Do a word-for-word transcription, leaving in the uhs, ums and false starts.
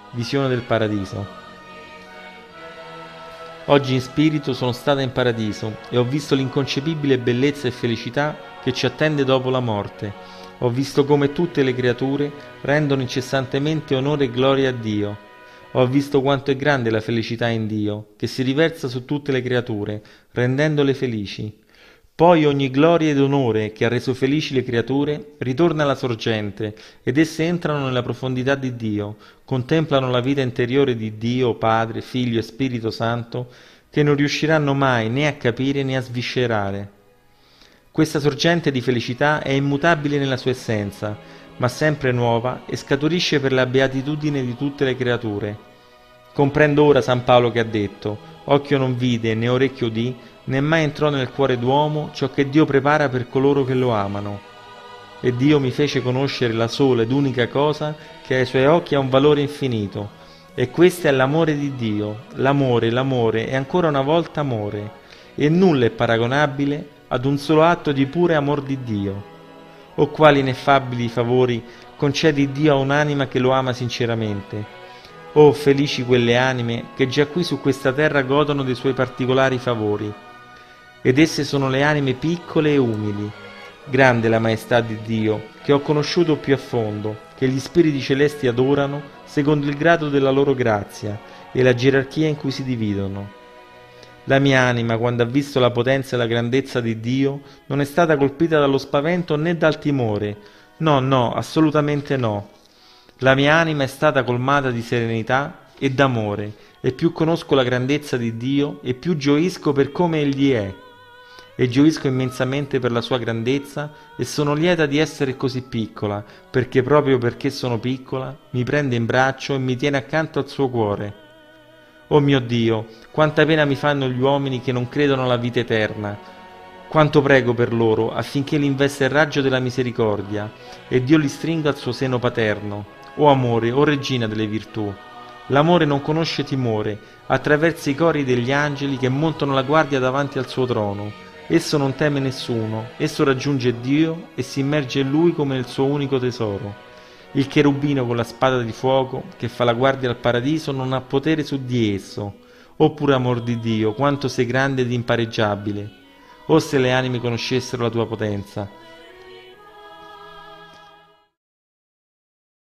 Visione del paradiso. Oggi in spirito sono stata in paradiso e ho visto l'inconcepibile bellezza e felicità che ci attende dopo la morte. Ho visto come tutte le creature rendono incessantemente onore e gloria a Dio. Ho visto quanto è grande la felicità in Dio, che si riversa su tutte le creature, rendendole felici. Poi ogni gloria ed onore che ha reso felici le creature ritorna alla sorgente ed esse entrano nella profondità di Dio, contemplano la vita interiore di Dio, Padre, Figlio e Spirito Santo, che non riusciranno mai né a capire né a sviscerare. Questa sorgente di felicità è immutabile nella sua essenza, ma sempre nuova e scaturisce per la beatitudine di tutte le creature. Comprendo ora San Paolo che ha detto: occhio non vide né orecchio udì, né mai entrò nel cuore d'uomo ciò che Dio prepara per coloro che lo amano. E Dio mi fece conoscere la sola ed unica cosa che ai suoi occhi ha un valore infinito, e questo è l'amore di Dio. L'amore, l'amore e ancora una volta amore, e nulla è paragonabile ad un solo atto di pure amor di Dio. O quali ineffabili favori concedi Dio a un'anima che lo ama sinceramente. Oh, felici quelle anime che già qui su questa terra godono dei suoi particolari favori. Ed esse sono le anime piccole e umili. Grande la maestà di Dio, che ho conosciuto più a fondo, che gli spiriti celesti adorano secondo il grado della loro grazia e la gerarchia in cui si dividono. La mia anima, quando ha visto la potenza e la grandezza di Dio, non è stata colpita dallo spavento né dal timore. No, no, assolutamente no. La mia anima è stata colmata di serenità e d'amore, e più conosco la grandezza di Dio e più gioisco per come Egli è. E gioisco immensamente per la sua grandezza e sono lieta di essere così piccola, perché proprio perché sono piccola mi prende in braccio e mi tiene accanto al suo cuore. Oh mio Dio, quanta pena mi fanno gli uomini che non credono alla vita eterna. Quanto prego per loro affinché li investa il raggio della misericordia e Dio li stringa al suo seno paterno. O amore, o regina delle virtù, l'amore non conosce timore, attraversa i cori degli angeli che montano la guardia davanti al suo trono. Esso non teme nessuno, esso raggiunge Dio e si immerge in Lui come nel suo unico tesoro. Il cherubino con la spada di fuoco che fa la guardia al paradiso non ha potere su di esso. O puro amor di Dio, quanto sei grande ed impareggiabile! O se le anime conoscessero la tua potenza!